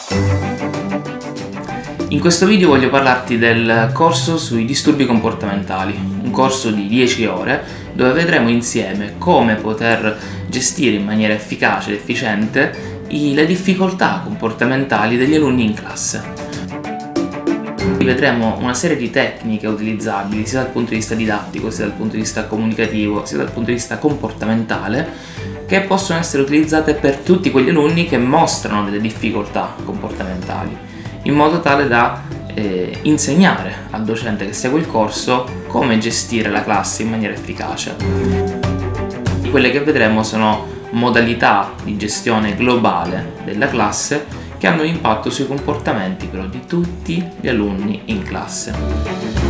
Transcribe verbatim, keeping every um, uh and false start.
In questo video voglio parlarti del corso sui disturbi comportamentali, un corso di dieci ore dove vedremo insieme come poter gestire in maniera efficace ed efficiente le difficoltà comportamentali degli alunni in classe. Vedremo una serie di tecniche utilizzabili sia dal punto di vista didattico, sia dal punto di vista comunicativo, sia dal punto di vista comportamentale, che possono essere utilizzate per tutti quegli alunni che mostrano delle difficoltà comportamentali, in modo tale da eh, insegnare al docente che segue il corso come gestire la classe in maniera efficace. Quelle che vedremo sono modalità di gestione globale della classe che hanno un impatto sui comportamenti però di tutti gli alunni in classe.